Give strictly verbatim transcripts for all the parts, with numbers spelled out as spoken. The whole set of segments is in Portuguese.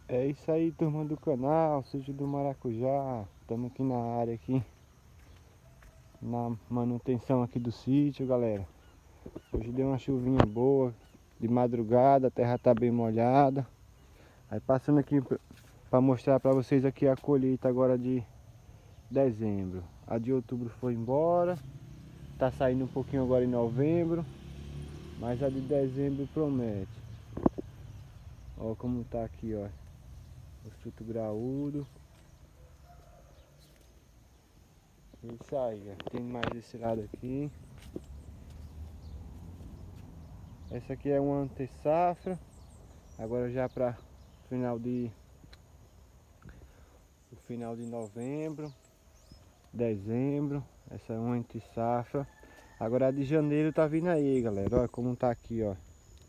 É isso aí, turma do canal, Sítio do Maracujá. Estamos aqui na área aqui, na manutenção aqui do sítio, galera. Hoje deu uma chuvinha boa, de madrugada, a terra tá bem molhada. Aí passando aqui para mostrar para vocês aqui a colheita agora de dezembro. A de outubro foi embora, tá saindo um pouquinho agora em novembro, mas a de dezembro promete. Ó como tá aqui, ó. O fruto graúdo. Isso aí, ó. Tem mais desse lado aqui. Essa aqui é uma ante-safra. Agora já para final de o final de novembro, dezembro. Essa é uma ante-safra. Agora a de janeiro tá vindo aí, galera. Olha como tá aqui, ó.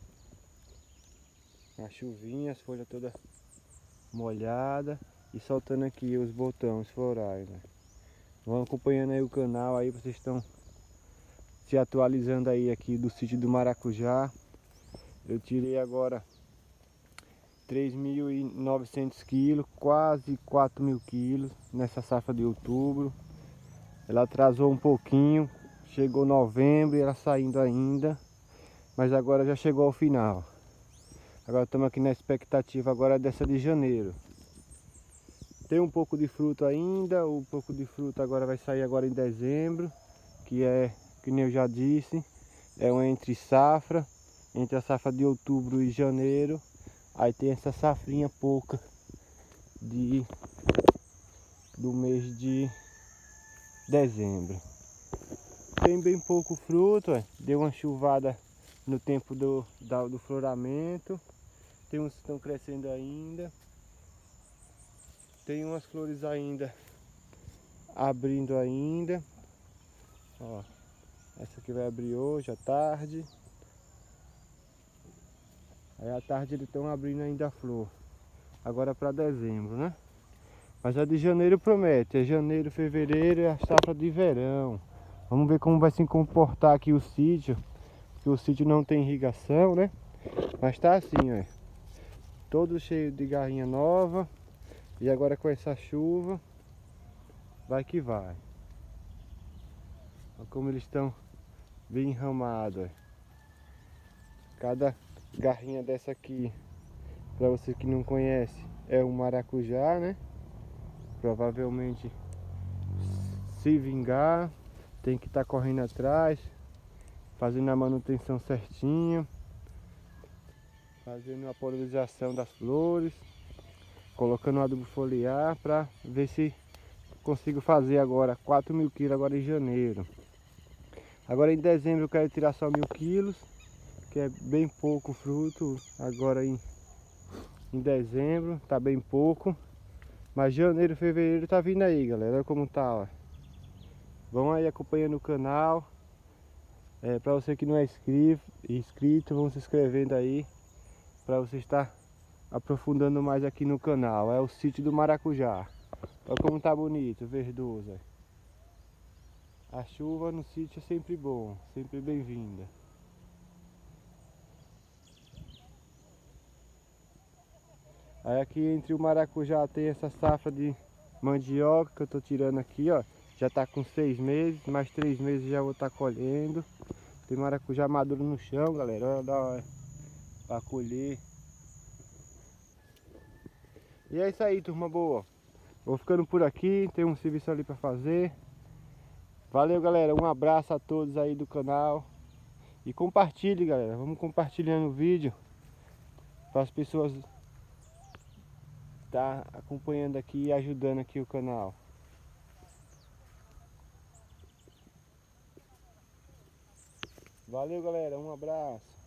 A chuvinha, as folhas todas molhadas e soltando aqui os botões florais, né? Vão acompanhando aí o canal aí, vocês estão se atualizando aí aqui do sítio do Maracujá. Eu tirei agora três mil e novecentos quilos, quase quatro mil quilos nessa safra de outubro. Ela atrasou um pouquinho, chegou novembro e ela saindo ainda, mas agora já chegou ao final. Agora estamos aqui na expectativa agora dessa de janeiro. Tem um pouco de fruto ainda, o pouco de fruto agora vai sair agora em dezembro, que é, que nem eu já disse, é uma entre safra, entre a safra de outubro e janeiro. Aí tem essa safrinha pouca de, do mês de dezembro. Tem bem pouco fruto, ó. Deu uma chuvada no tempo do, da, do floramento. Tem uns que estão crescendo ainda. Tem umas flores ainda abrindo ainda. Ó, essa aqui vai abrir hoje à tarde. Aí à tarde eles estão abrindo ainda a flor. Agora para dezembro, né? Mas a de janeiro promete. É janeiro, fevereiro, é a safra de verão. Vamos ver como vai se comportar aqui o sítio. Porque o sítio não tem irrigação, né? Mas tá assim, ó. Todo cheio de garrinha nova. E agora com essa chuva, vai que vai. Olha como eles estão bem enramados, ó. Cada garrinha dessa aqui, para você que não conhece, é um maracujá, né? Provavelmente, se vingar, tem que estar tá correndo atrás, fazendo a manutenção certinha, fazendo a polinização das flores, colocando adubo foliar para ver se consigo fazer agora quatro mil quilos agora em janeiro. Agora em dezembro eu quero tirar só mil quilos, que é bem pouco fruto. Agora em, em dezembro tá bem pouco, mas janeiro, fevereiro tá vindo aí, galera. Olha como tá, ó. Vão aí acompanhando o canal. É, para você que não é inscrito, inscrito, vão se inscrevendo aí para você estar aprofundando mais aqui no canal. É o sítio do Maracujá. Olha como tá bonito, verdoso. A chuva no sítio é sempre bom, sempre bem-vinda. Aí aqui entre o maracujá tem essa safra de mandioca que eu tô tirando aqui, ó. Já tá com seis meses, mais três meses já vou estar tá colhendo. Tem maracujá maduro no chão, galera. Olha lá, pra colher. E é isso aí, turma boa. Vou ficando por aqui, tem um serviço ali pra fazer. Valeu, galera. Um abraço a todos aí do canal. E compartilhe, galera. Vamos compartilhando o vídeo para as pessoas estar tá acompanhando aqui e ajudando aqui o canal. Valeu, galera. Um abraço.